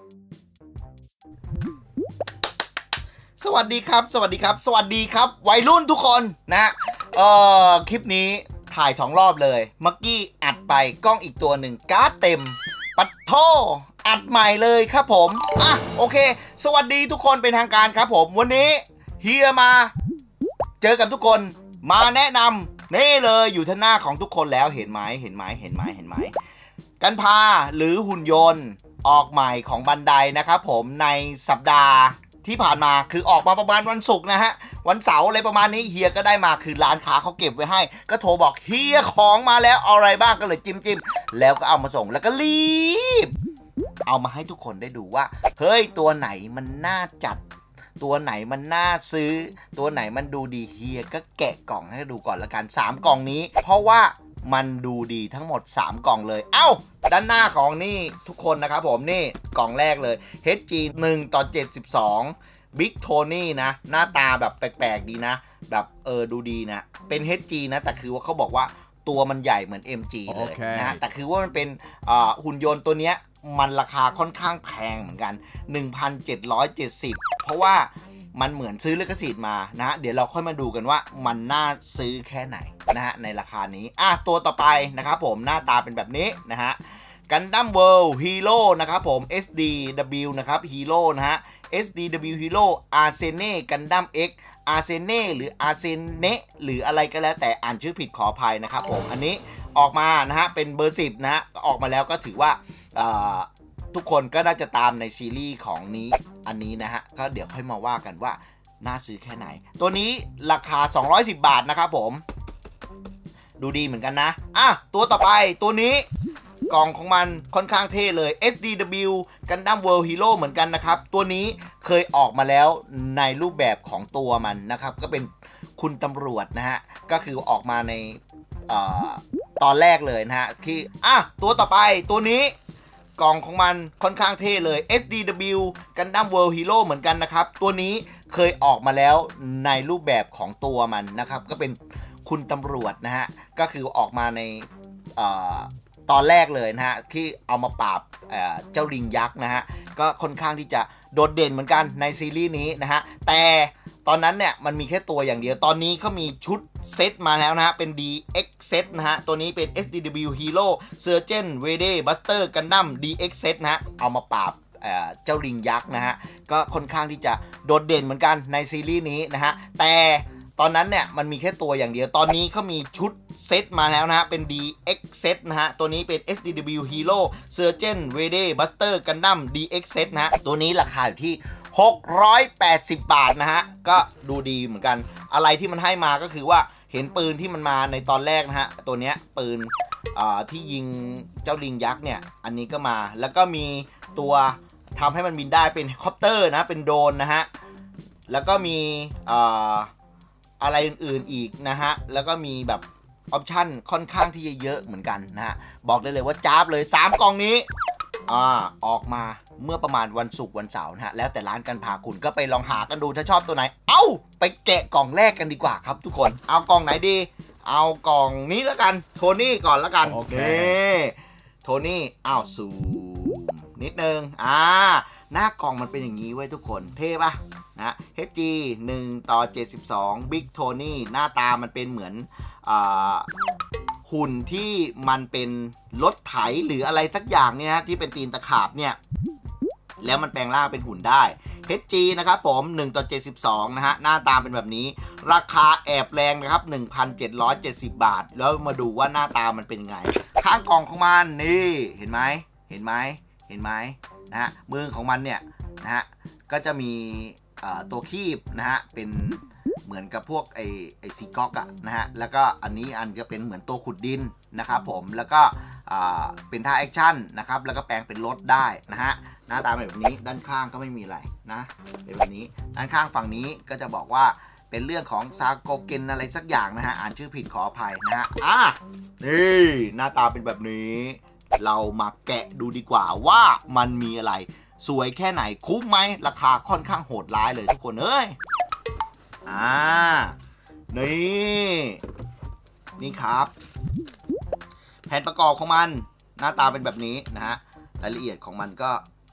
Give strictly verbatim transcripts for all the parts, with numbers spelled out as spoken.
สวัสดีครับสวัสดีครับสวัสดีครับวัยรุ่นทุกคนนะเอ่อคลิปนี้ถ่ายสองรอบเลยเมื่อกี้อัดไปกล้องอีกตัวหนึ่งการ์ดเต็มปัดโทอัดใหม่เลยครับผมอ่ะโอเคสวัสดีทุกคนเป็นทางการครับผมวันนี้เฮียมาเจอกับทุกคนมาแนะนำนี่เลยอยู่ท่าหน้าของทุกคนแล้วเห็นไหมเห็นไหมเห็นไหมเห็นไหมกันพาหรือหุ่นยนต์ออกใหม่ของบันไดนะครับผมในสัปดาห์ที่ผ่านมาคือออกมาประมาณวันศุกร์นะฮะวันเสาร์อะไรประมาณนี้เฮียก็ได้มาคือร้านค้าเขาเก็บไว้ให้ก็โทรบอกเฮียของมาแล้วเอาอะไรบ้างก็เลยจิ้มจิ้มแล้วก็เอามาส่งแล้วก็รีบเอามาให้ทุกคนได้ดูว่าเฮ้ยตัวไหนมันน่าจัดตัวไหนมันน่าซื้อตัวไหนมันดูดีเฮียก็แกะกล่องให้ดูก่อนละกันสามกล่องนี้เพราะว่ามันดูดีทั้งหมดสามกล่องเลยเอ้าด้านหน้าของนี่ทุกคนนะครับผมนี่กล่องแรกเลย เอช จี หนึ่งต่อเจ็ดสิบสอง Big Tony นะหน้าตาแบบแปลกๆดีนะแบบเออดูดีนะเป็น เอช จี นะแต่คือว่าเขาบอกว่าตัวมันใหญ่เหมือน เอ็ม จี เลย okay. นะแต่คือว่ามันเป็นหุ่นยนต์ตัวเนี้ยมันราคาค่อนข้างแพงเหมือนกัน หนึ่งพันเจ็ดร้อยเจ็ดสิบ เพราะว่ามันเหมือนซื้อลิขสิทธิ์มานะเดี๋ยวเราค่อยมาดูกันว่ามันน่าซื้อแค่ไหนนะฮะในราคานี้อ่ะตัวต่อไปนะครับผมหน้าตาเป็นแบบนี้นะฮะ Gundam World Hero นะครับผม เอส ดี ดับเบิลยู นะครับ Hero นะฮะ เอส ดี ดับเบิลยู Hero Arsene Gundam X Arsene หรือ Arsene หรืออะไรก็แล้วแต่อ่านชื่อผิดขออภัยนะครับผมอันนี้ออกมานะฮะเป็นเบอร์สิบนะฮะออกมาแล้วก็ถือว่าทุกคนก็น่าจะตามในซีรีส์ของนี้อันนี้นะฮะก็เดี๋ยวค่อยมาว่ากันว่าน่าซื้อแค่ไหนตัวนี้ราคาสองร้อยสิบบาทนะครับผมดูดีเหมือนกันนะอ่ะตัวต่อไปตัวนี้กล่องของมันค่อนข้างเท่เลย เอส ดี ดับเบิลยู Gundam World Hero เหมือนกันนะครับตัวนี้เคยออกมาแล้วในรูปแบบของตัวมันนะครับก็เป็นคุณตำรวจนะฮะก็คือออกมาในตอนแรกเลยนะฮะที่อ่ะตัวต่อไปตัวนี้กล่องของมันค่อนข้างเท่เลย เอส ดี ดับเบิลยู Gundam World Hero เหมือนกันนะครับตัวนี้เคยออกมาแล้วในรูปแบบของตัวมันนะครับก็เป็นคุณตำรวจนะฮะก็คือออกมาในตอนแรกเลยนะฮะที่เอามาปราบ เ, เจ้าลิงยักษ์นะฮะก็ค่อนข้างที่จะโดดเด่นเหมือนกันในซีรีส์นี้นะฮะแต่ตอนนั้นเนี่ยมันมีแค่ตัวอย่างเดียวตอนนี้เขามีชุดเซตมาแล้วนะฮะเป็น ดี เอ็กซ์ Set นะฮะตัวนี้เป็น เอส ดี ดับเบิลยู Hero Surgeon Vede Buster Gundam ดี เอ็กซ์ Set นะฮะเอามาปราบ เ, เจ้าลิงยักษ์นะฮะก็ค่อนข้างที่จะโดดเด่นเหมือนกันในซีรีส์นี้นะฮะแต่ตอนนั้นเนี่ยมันมีแค่ตัวอย่างเดียวตอนนี้เขามีชุดเซตมาแล้วนะฮะเป็น ดี เอ็กซ์ Set นะฮะตัวนี้เป็น เอส ดี ดับเบิลยู Hero Surgeon Vede Buster Gundam ดี เอ็กซ์ Set นะฮะตัวนี้ราคาอยู่ที่หกร้อยแปดสิบบาทนะฮะก็ดูดีเหมือนกันอะไรที่มันให้มาก็คือว่าเห็นปืนที่มันมาในตอนแรกนะฮะตัวเนี้ยปืนที่ยิงเจ้าลิงยักษ์เนี่ยอันนี้ก็มาแล้วก็มีตัวทำให้มันบินได้เป็นเฮลิคอปเตอร์นะเป็นโดรนนะฮะแล้วก็มีอะไรอื่นๆอีกนะฮะแล้วก็มีแบบออปชั่นค่อนข้างที่จะเยอะเหมือนกันนะฮะบอกได้เลยว่าจ้าบเลยสามกล่องนี้อ่าออกมาเมื่อประมาณวันศุกร์วันเสาร์นะฮะแล้วแต่ร้านกันพาคุณก็ไปลองหากันดูถ้าชอบตัวไหนเอ้าไปแกะกล่องแรกกันดีกว่าครับทุกคนเอากล่องไหนดีเอากล่องนี้แล้วกันโทนี่ก่อนแล้วกันโอเคโทนี่อ้าวซูมนิดนึงอ่าหน้ากล่องมันเป็นอย่างนี้ไว้ทุกคนเท่ปะนะ เอช จี หนึ่งต่อเจ็ดสิบสอง Big Tony หน้าตามันเป็นเหมือนอ่าหุ่นที่มันเป็นรถไถหรืออะไรสักอย่างเนี่ยนะที่เป็นตีนตะขาบเนี่ยแล้วมันแปลงร่างเป็นหุ่นได้ เอช จี นะครับผมหนึ่งต่อเจ็ดสิบสองนะฮะหน้าตาเป็นแบบนี้ราคาแอบแรงนะครับ หนึ่งพันเจ็ดร้อยเจ็ดสิบ บาทแล้วมาดูว่าหน้าตามันเป็นยังไงข้างกล่องของมันนี่เห็นไหมเห็นไหมเห็นไหมนะฮะมือของมันเนี่ยนะฮะก็จะมีตัวคีบนะฮะเป็นเหมือนกับพวกไอไอซีก๊อกอะนะฮะแล้วก็อันนี้อันก็เป็นเหมือนตัวขุดดินนะครับผมแล้วก็เป็นท่าแอคชั่นนะครับแล้วก็แปลงเป็นรถได้นะฮะหน้าตาแบบนี้ด้านข้างก็ไม่มีอะไรนะเป็นแบบนี้ด้านข้างฝั่งนี้ก็จะบอกว่าเป็นเรื่องของซาโกเกนอะไรสักอย่างนะฮะอ่านชื่อผิดขออภัยนะฮะอ่ะนี่หน้าตาเป็นแบบนี้เรามาแกะดูดีกว่าว่ามันมีอะไรสวยแค่ไหนคุ้มไหมราคาค่อนข้างโหดร้ายเลยทุกคนเอ้ยอ่านี่นี่ครับแผ่นประกอบของมันหน้าตาเป็นแบบนี้นะฮะรายละเอียดของมันก็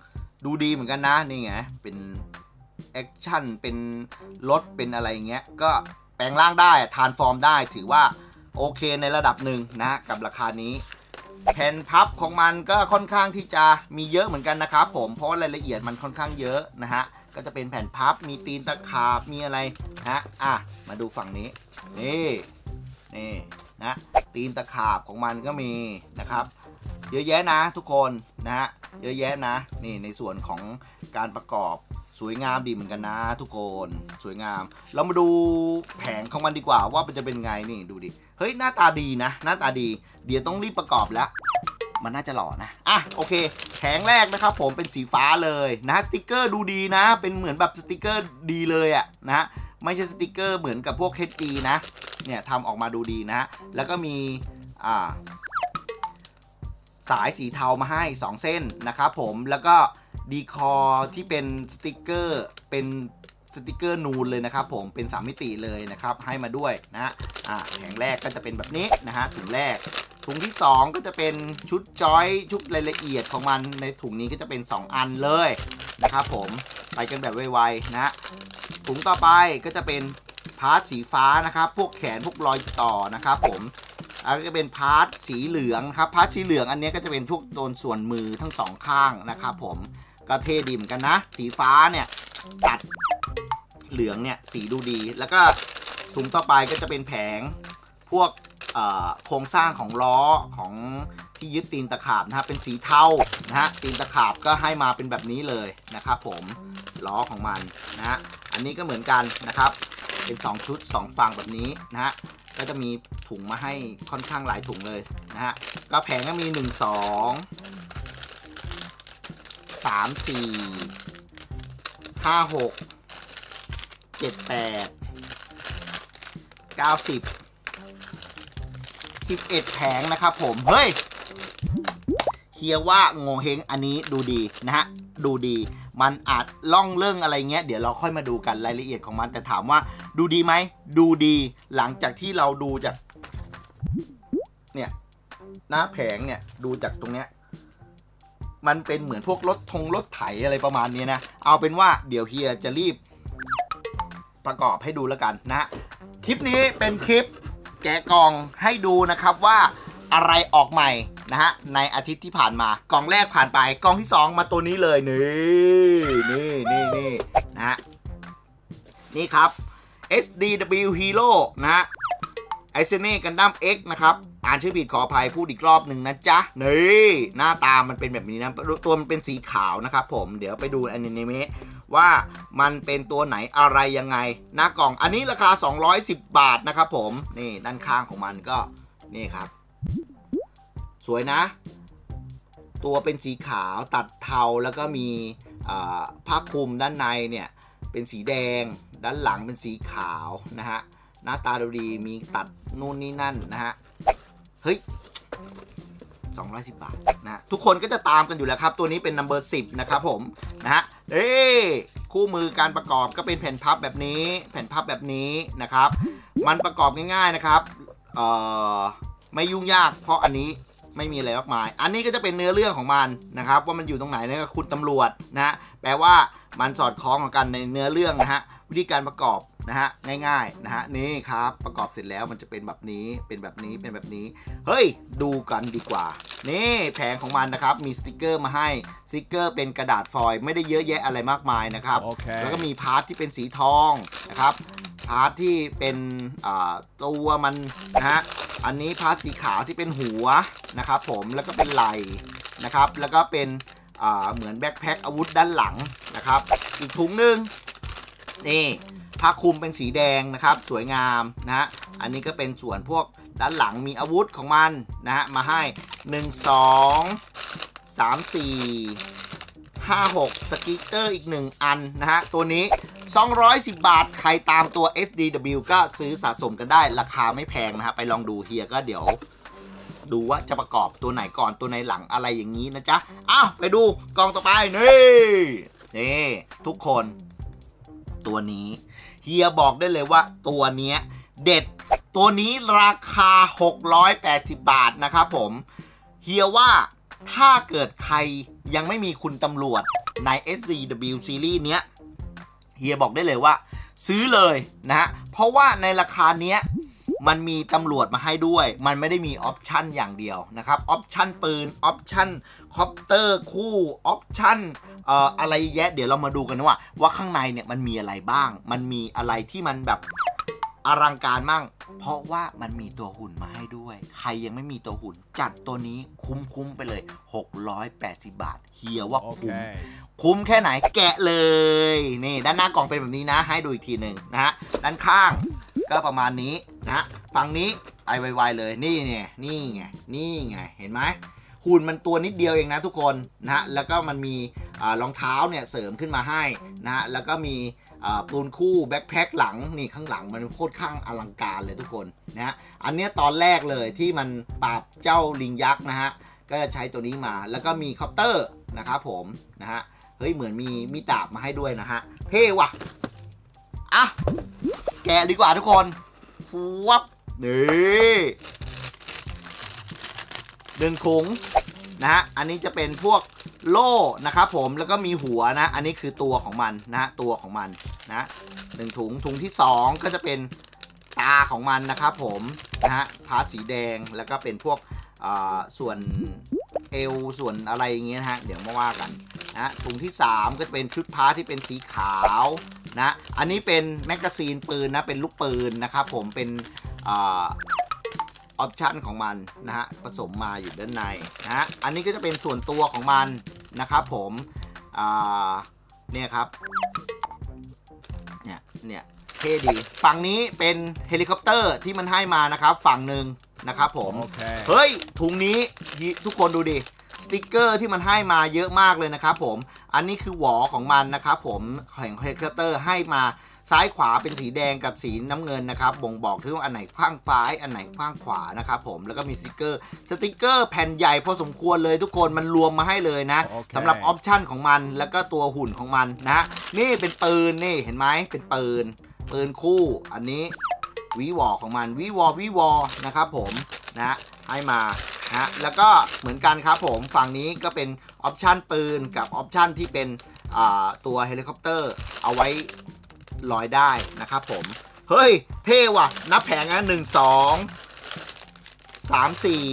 ดูดีเหมือนกันนะนี่ไงเป็นแอคชั่นเป็นรถเป็นอะไรเงี้ยก็แปลงร่างได้ทรานส์ฟอร์มได้ถือว่าโอเคในระดับหนึ่งนะกับราคานี้แผ่นพับของมันก็ค่อนข้างที่จะมีเยอะเหมือนกันนะครับผมเพราะว่ารายละเอียดมันค่อนข้างเยอะนะฮะก็จะเป็นแผ่นพับมีตีนตะขาบมีอะไรนะฮะอ่ะมาดูฝั่งนี้นี่นี่นะตีนตะขาบของมันก็มีนะครับเยอะแยะนะทุกคนนะฮะเยอะแยะนะนี่ในส่วนของการประกอบสวยงามดีเหมือนกันนะทุกคนสวยงามเรามาดูแผงของมันดีกว่าว่ามันจะเป็นไงนี่ดูดิเฮ้ยหน้าตาดีนะหน้าตาดีเดี๋ยวต้องรีบประกอบแล้วมันน่าจะหล่อนะอ่ะโอเคแผงแรกนะครับผมเป็นสีฟ้าเลยนะสติกเกอร์ดูดีนะเป็นเหมือนแบบสติกเกอร์ดีเลยอะนะไม่ใช่สติกเกอร์เหมือนกับพวก เอช จี นะเนี่ยทำออกมาดูดีนะแล้วก็มีอ่าสายสีเทามาให้สองเส้นนะครับผมแล้วก็ดีคอร์ที่เป็นสติกเกอร์เป็นสติกเกอร์นูนเลยนะครับผมเป็นสามมิติเลยนะครับให้มาด้วยนะอ่าแผงแรกก็จะเป็นแบบนี้นะฮะถุงแรกถุงที่สองก็จะเป็นชุดจอยชุดรายละเอียดของมันในถุงนี้ก็จะเป็นสองอันเลยนะครับผมไปกันแบบไวๆนะถุงต่อไปก็จะเป็นพาร์ทสีฟ้านะครับพวกแขนพวกรอยต่อนะครับผมอันนี้ก็เป็นพาร์ทสีเหลืองครับพาร์ทสีเหลืองอันนี้ก็จะเป็นพวกโดนส่วนมือทั้งสองข้างนะครับผมก็เท่ดีเหมือนกันนะสีฟ้าเนี่ยตัดเหลืองเนี่ยสีดูดีแล้วก็ถุงต่อไปก็จะเป็นแผงพวกโครงสร้างของล้อของที่ยึดตีนตะขาบนะครับเป็นสีเทานะฮะตีนตะขาบก็ให้มาเป็นแบบนี้เลยนะครับผมล้อของมันนะฮะอันนี้ก็เหมือนกันนะครับเป็นสองชุดสองฝั่งแบบนี้นะฮะก็จะมีถุงมาให้ค่อนข้างหลายถุงเลยนะฮะก็แผงก็มีหนึ่ง สอง สาม สี่ ห้า หก เจ็ด แปด เก้า สิบ สิบเอ็ดแผงนะครับผมเฮ้ยเฮียว่าโงเฮงอันนี้ดูดีนะฮะดูดีมันอาจล่องเรื่องอะไรเงี้ยเดี๋ยวเราค่อยมาดูกันรายละเอียดของมันแต่ถามว่าดูดีไหมดูดีหลังจากที่เราดูจากเนี่ยหน้าแผงเนี่ยดูจากตรงเนี้ยมันเป็นเหมือนพวกรถทงรถไถอะไรประมาณนี้นะเอาเป็นว่าเดี๋ยวเฮียจะรีบประกอบให้ดูแล้วกันนะคลิปนี้เป็นคลิปแกะกล่องให้ดูนะครับว่าอะไรออกใหม่นะฮะในอาทิตย์ที่ผ่านมากล่องแรกผ่านไปกล่องที่สองมาตัวนี้เลยนี่นี่นี่นี่นะฮะนี่ครับ เอส ดี ดับเบิลยู Hero นะฮะไอเซเน่กันดั้ม X นะครับอ่านชื่อผิดขออภัยพูดอีกรอบหนึ่งนะจ๊ะนี่หน้าตามันเป็นแบบนี้นะตัวมันเป็นสีขาวนะครับผมเดี๋ยวไปดูอนิเมะว่ามันเป็นตัวไหนอะไรยังไงหน้ากล่องอันนี้ราคาสองร้อยสิบบาทนะครับผมนี่ด้านข้างของมันก็นี่ครับสวยนะตัวเป็นสีขาวตัดเทาแล้วก็มีผ้าคลุมด้านในเนี่ยเป็นสีแดงด้านหลังเป็นสีขาวนะฮะหน้าตาดูดีมีตัดนู่นนี่นั่นนะฮะเฮ้ยสองร้อยสิบบาทนะทุกคนก็จะตามกันอยู่แล้วครับตัวนี้เป็น นัมเบอร์ สิบนะครับผมนะฮะเอ้คู่มือการประกอบก็เป็นแผ่นพับแบบนี้แผ่นพับแบบนี้นะครับมันประกอบง่ายๆนะครับเอ่อไม่ยุ่งยากเพราะอันนี้ไม่มีอะไรมากมายอันนี้ก็จะเป็นเนื้อเรื่องของมันนะครับว่ามันอยู่ตรงไหนนะก็คุณตำรวจนะฮะแปลว่ามันสอดคล้องกันในเนื้อเรื่องนะฮะวิธีการประกอบนะฮะง่ายๆนะฮะนี่ครับประกอบเสร็จแล้วมันจะเป็นแบบนี้เป็นแบบนี้เป็นแบบนี้เฮ้ยดูกันดีกว่านี่แผงของมันนะครับมีสติกเกอร์มาให้สติกเกอร์เป็นกระดาษฟอยล์ไม่ได้เยอะแยะอะไรมากมายนะครับ okay. แล้วก็มีพาร์ทที่เป็นสีทองนะครับพาร์ทที่เป็นตัวมันนะฮะอันนี้พาร์ทสีขาวที่เป็นหัวนะครับผมแล้วก็เป็นไหล่นะครับแล้วก็เป็นเหมือนแบ็คแพ็คอาวุธด้านหลังนะครับอีกถุงหนึ่งนี่ผ้าคลุมเป็นสีแดงนะครับสวยงามนะฮะอันนี้ก็เป็นส่วนพวกด้านหลังมีอาวุธของมันนะฮะมาให้หนึ่ง สอง สาม สี่ ห้า หกสกิตเตอร์อีกหนึ่งอันนะฮะตัวนี้สองร้อยสิบบาทใครตามตัว เอส ดี ดับเบิลยู ก็ซื้อสะสมกันได้ราคาไม่แพงนะฮะไปลองดูเฮียก็เดี๋ยวดูว่าจะประกอบตัวไหนก่อนตัวไหนหลังอะไรอย่างนี้นะจ๊ะอ้าวไปดูกล่องต่อไปนี่นี่ทุกคนตัวนี้เฮียบอกได้เลยว่าตัวนี้เด็ดตัวนี้ราคาหกร้อยแปดสิบบาทนะครับผมเฮียว่าถ้าเกิดใครยังไม่มีคุณตำรวจใน เอส ซี ดับเบิลยู Series เนี้ยเฮียบอกได้เลยว่าซื้อเลยนะฮะเพราะว่าในราคาเนี้ยมันมีตำรวจมาให้ด้วยมันไม่ได้มีออปชั่นอย่างเดียวนะครับออปชั่นปืนออปชั่นคอปเตอร์คู่ออปชั่นเอ่ออะไรแยะเดี๋ยวเรามาดูกันว่าว่าข้างในเนี่ยมันมีอะไรบ้างมันมีอะไรที่มันแบบอลังการมั่งเพราะว่ามันมีตัวหุ่นมาให้ด้วยใครยังไม่มีตัวหุ่นจัดตัวนี้คุ้มๆไปเลยหกร้อยแปดสิบบาทเฮียว่าคุ้ม okay. คุ้มแค่ไหนแกะเลยนี่ด้านหน้ากล่องเป็นแบบนี้นะให้ดูอีกทีหนึ่งนะฮะด้านข้างก็ประมาณนี้นะฝั่งนี้ไอไวๆเลยนี่ไงนี่ไงนี่ไงเห็นไหมหุ่นมันตัวนิดเดียวเองนะทุกคนนะฮะแล้วก็มันมีรองเท้าเนี่ยเสริมขึ้นมาให้นะฮะแล้วก็มีปูนคู่แบ็คแพ็คหลังนี่ข้างหลังมันโคตรข้างอลังการเลยทุกคนนะฮะอันนี้ตอนแรกเลยที่มันปราบเจ้าลิงยักษ์นะฮะก็จะใช้ตัวนี้มาแล้วก็มีคอปเตอร์นะครับผมนะฮะเฮ้ยเหมือนมีมีดาบมาให้ด้วยนะฮะเท่ว่ะอ่ะแกะดีกว่าทุกคนฟูวับนี่หนึ่งถุงนะฮะอันนี้จะเป็นพวกโล่นะครับผมแล้วก็มีหัวนะอันนี้คือตัวของมันนะตัวของมันนะหนึ่งถุงถุงที่สองก็จะเป็นตาของมันนะครับผมนะฮะพาร์ทสีแดงแล้วก็เป็นพวกส่วนเอวส่วนอะไรอย่างเงี้ยนะฮะเดี๋ยวมาว่ากันนะถุงที่สามก็จะเป็นชุดพาร์ทที่เป็นสีขาวนะอันนี้เป็นแมกกาซีนปืนนะเป็นลูกปืนนะครับผมเป็นออปชั่นของมันนะฮะผสมมาอยู่ด้านในนะฮะอันนี้ก็จะเป็นส่วนตัวของมันนะครับผมเนี่ยครับเนี่ยเนี่ยเท่ดีฝั่งนี้เป็นเฮลิคอปเตอร์ที่มันให้มานะครับฝั่งหนึ่งนะครับผม okay. เฮ้ยถุงนี้ทุกคนดูดิสติ๊กเกอร์ที่มันให้มาเยอะมากเลยนะครับผมอันนี้คือหวอของมันนะครับผมแห่งเฮลิคอปเตอร์ให้มาซ้ายขวาเป็นสีแดงกับสีน้ำเงินนะครับบ่งบอกถึงว่าอันไหนข้างซ้ายอันไหนข้างขวานะครับผมแล้วก็มีสติ๊กเกอร์สติ๊กเกอร์แผ่นใหญ่พอสมควรเลยทุกคนมันรวมมาให้เลยนะ okay. สำหรับออปชั่นของมันแล้วก็ตัวหุ่นของมันนะนี่เป็นปืนนี่เห็นไหมเป็นปืนปืนคู่อันนี้วีวอของมันวีวอวีวอนะครับผมนะให้มานะแล้วก็เหมือนกันครับผมฝั่งนี้ก็เป็นออปชั่นปืนกับออปชั่นที่เป็นตัวเฮลิคอปเตอร์เอาไว้ลอยได้นะครับผมเฮ้ยเท่ว่ะนับแผงนะหนึ่งสองสามสี่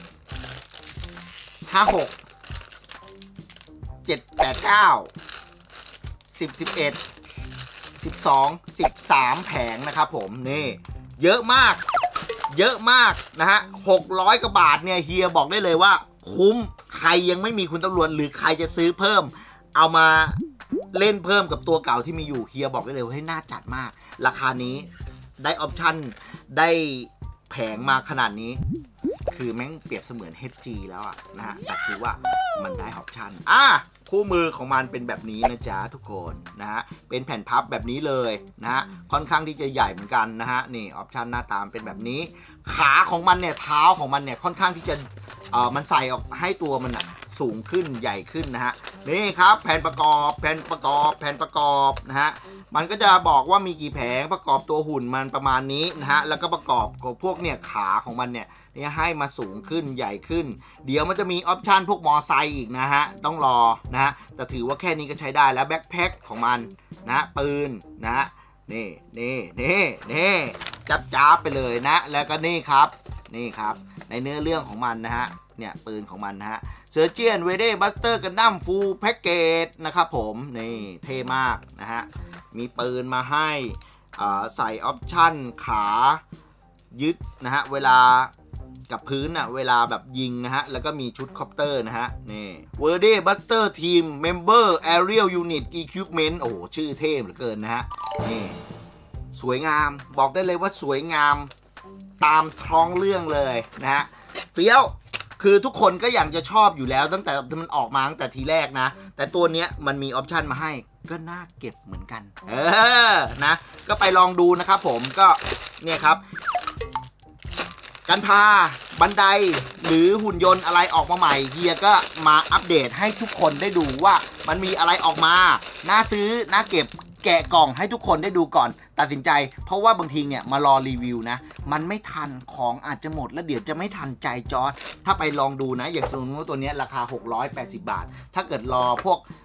ห้าหกเจ็ดแปดเก้าสิบสิบเอ็ดสิบสองสิบสามแผงนะครับผมนี่เยอะมากเยอะมากนะฮะหกร้อยกว่าบาทเนี่ยเฮียบอกได้เลยว่าคุ้มใครยังไม่มีคุณตำรวจหรือใครจะซื้อเพิ่มเอามาเล่นเพิ่มกับตัวเก่าที่มีอยู่เฮียบอกได้เลยว่าให้น่าจัดมากราคานี้ได้ออปชั่นได้แผงมาขนาดนี้คือแม่งเปรียบเสมือน เอช จี แล้วอะนะฮะแต่คือว่ามันได้ออปชั่นอ่ะคู่มือของมันเป็นแบบนี้นะจ๊ะทุกคนนะฮะเป็นแผ่นพับแบบนี้เลยนะฮะค่อนข้างที่จะใหญ่เหมือนกันนะฮะนี่ออปชั่นหน้าตามเป็นแบบนี้ขาของมันเนี่ยเท้าของมันเนี่ยค่อนข้างที่จะเอ่อมันใส่ออกให้ตัวมันอะสูงขึ้นใหญ่ขึ้นนะฮะนี่ครับแผ่นประกอบแผ่นประกอบแผ่นประกอบนะฮะมันก็จะบอกว่ามีกี่แผงประกอบตัวหุ่นมันประมาณนี้นะฮะแล้วก็ประกอบกับพวกเนี่ยขาของมันเนี่ยนี่ให้มาสูงขึ้นใหญ่ขึ้นเดี๋ยวมันจะมีออปชันพวกมอไซค์อีกนะฮะต้องรอนะฮะแต่ถือว่าแค่นี้ก็ใช้ได้แล้วแบ็คแพ็คของมันนะปืนนะนี่นี่นี่นี่จับจ้าไปเลยนะแล้วก็นี่ครับนี่ครับในเนื้อเรื่องของมันนะฮะเนี่ยปืนของมันนะฮะเซอร์เจียนเวเดบัสเตอร์กันดั้มฟูลแพ็กเกจนะครับผมนี่เท่มากนะฮะมีปืนมาให้ใส่ออปชั่นขายึดนะฮะเวลากับพื้นอะเวลาแบบยิงนะฮะแล้วก็มีชุดคอปเตอร์นะฮะนี่เวเดบัสเตอร์ทีมเมมเบอร์แอเรียลยูนิตอีควิปเมนต์โอ้โหชื่อเท่เหลือเกินนะฮะนี่สวยงามบอกได้เลยว่าสวยงามตามท้องเรื่องเลยนะฮะเฟี้ยวคือทุกคนก็อยากจะชอบอยู่แล้วตั้งแต่มันออกมาตั้งแต่ทีแรกนะแต่ตัวเนี้ยมันมีออปชันมาให้ก็น่าเก็บเหมือนกันเออนะก็ไปลองดูนะครับผมก็เนี่ยครับการพาบันไดหรือหุ่นยนต์อะไรออกมาใหม่เฮียก็มาอัปเดตให้ทุกคนได้ดูว่ามันมีอะไรออกมาน่าซื้อน่าเก็บแกะกล่องให้ทุกคนได้ดูก่อนตัดสินใจเพราะว่าบางทีเนี่ยมารอรีวิวนะมันไม่ทันของอาจจะหมดแล้วเดี๋ยวจะไม่ทันใจจอร์จถ้าไปลองดูนะอย่างสมมติว่าตัวนี้ราคาหกร้อยแปดสิบบาทถ้าเกิดรอพวก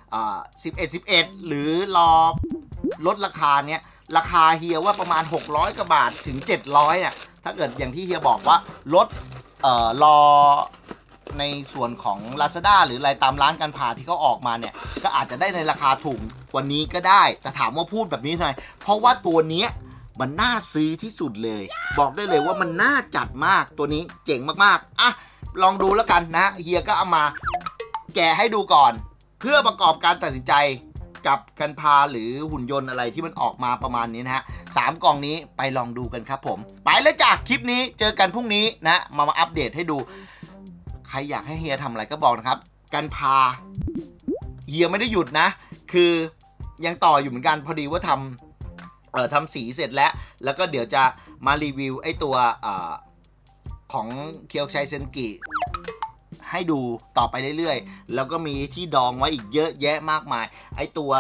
อ่าสิบเอ็ด สิบเอ็ดหรือรอลดราคาเนี้ยราคาเฮียว่าประมาณหกร้อยกว่าบาทถึงเจ็ดร้อยอ่ะถ้าเกิดอย่างที่เฮียบอกว่าลดเอ่อรอในส่วนของ Lazada หรืออะไรตามร้านการผ่าที่เขาออกมาเนี่ยก็อาจจะได้ในราคาถูกกว่านี้ก็ได้แต่ถามว่าพูดแบบนี้หน่อยเพราะว่าตัวเนี้ยมันน่าซื้อที่สุดเลยบอกได้เลยว่ามันน่าจัดมากตัวนี้เจ๋งมากๆอ่ะลองดูแล้วกันนะเฮียก็เอามาแกะให้ดูก่อนเพื่อประกอบการตัดสินใจกับกันพาหรือหุ่นยนต์อะไรที่มันออกมาประมาณนี้นะฮะสามกล่องนี้ไปลองดูกันครับผมไปแล้วจากคลิปนี้เจอกันพรุ่งนี้นะมามาอัปเดตให้ดูใครอยากให้เฮียทำอะไรก็บอกนะครับกันพาเฮียไม่ได้หยุดนะคือยังต่ออยู่เหมือนกันพอดีว่าทำเอ่อทำสีเสร็จแล้วแล้วก็เดี๋ยวจะมารีวิวไอตัวเอ่อของเคียวไชเซนกิให้ดูต่อไปเรื่อยๆแล้วก็มีที่ดองไว้อีกเยอะแยะมากมายไอตัว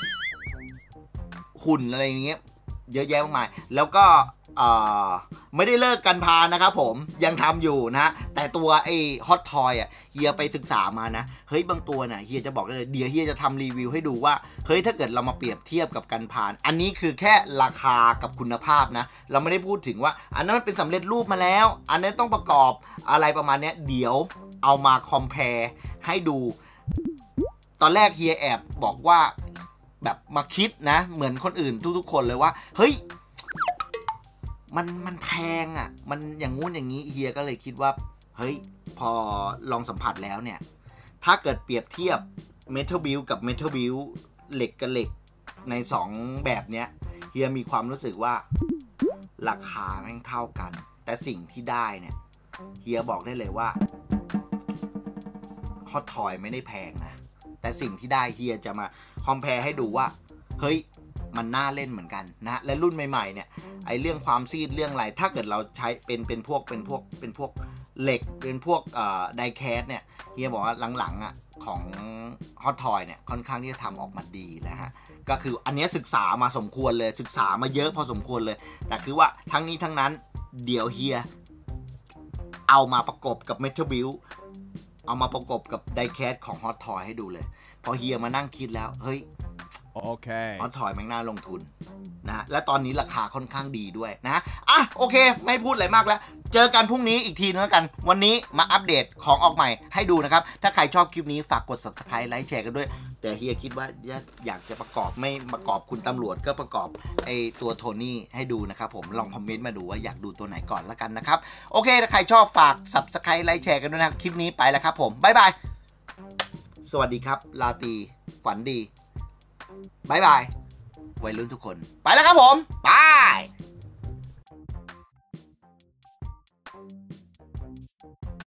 หุ่นอะไรอย่างเงี้ยเยอะแยะมากมายแล้วก็ไม่ได้เลิกกันพานะครับผมยังทำอยู่นะแต่ตัวไอ้ฮอตทอยอ่ะเฮียไปศึกษามานะเฮ้ยบางตัวน่ะเฮียจะบอกเลยเดี๋ยวเฮียจะทำรีวิวให้ดูว่าเฮ้ยถ้าเกิดเรามาเปรียบเทียบกับกันพานอันนี้คือแค่ราคากับคุณภาพนะเราไม่ได้พูดถึงว่าอันนั้นมันเป็นสำเร็จรูปมาแล้วอันนี้ต้องประกอบอะไรประมาณนี้เดี๋ยวเอามาคอมเพลให้ดูตอนแรกเฮียแอบบอกว่าแบบมาคิดนะเหมือนคนอื่นทุกๆคนเลยว่าเฮ้ยมันมันแพงอ่ะมันอย่างงู้นอย่างนี้เฮียก็เลยคิดว่าเฮ้ยพอลองสัมผัสแล้วเนี่ยถ้าเกิดเปรียบเทียบเมทัลบิลกับเมทัลบิลเหล็กกับเหล็กในสองแบบเนี้ยเฮียมีความรู้สึกว่าราคาแม่งเท่ากันแต่สิ่งที่ได้เนี่ยเฮียบอกได้เลยว่าฮอตทอยไม่ได้แพงนะแต่สิ่งที่ได้เฮียจะมาคอมเพลให้ดูว่าเฮ้ยมันน่าเล่นเหมือนกันนะและรุ่นใหม่ๆเนี่ยไอเรื่องความซีดเรื่องอะไรถ้าเกิดเราใช้เป็นเป็นพวกเป็นพวกเป็นพวกเหล็กเป็นพวกเอ่อไดแคสเนี่ยเฮียบอกว่าหลังๆอ่ะของฮอตทอยเนี่ยค่อนข้างที่จะทำออกมาดีแล้วฮะก็คืออันนี้ศึกษามาสมควรเลยศึกษามาเยอะพอสมควรเลยแต่คือว่าทั้งนี้ทั้งนั้นเดี๋ยวเฮียเอามาประกบกับเมทัลบิลเอามาประกบกับไดแคสของฮอตทอยให้ดูเลยพอเฮียมานั่งคิดแล้วเฮ้ยโอเคฮอตทอยแม่งน่าลงทุนนะและตอนนี้ราคาค่อนข้างดีด้วยนะอ่ะโอเคไม่พูดอะไรมากแล้วเจอกันพรุ่งนี้อีกทีนึงกันวันนี้มาอัปเดตของออกใหม่ให้ดูนะครับถ้าใครชอบคลิปนี้ฝากกด ซับสไครบ์ ไลค์แชร์กันด้วยแต่เฮียคิดว่าอยากจะประกอบไม่ประกอบคุณตำรวจก็ประกอบไอตัวโทนี่ให้ดูนะครับผมลองคอมเมนต์มาดูว่าอยากดูตัวไหนก่อนแล้วกันนะครับโอเคถ้าใครชอบฝาก ซับสไครบ์ ไลค์แชร์กันด้วยนะคลิปนี้ไปแล้วครับผมบ๊ายบายสวัสดีครับลาตรีฝันดีบายบายวัยรุ่นทุกคนไปแล้วครับผมบาย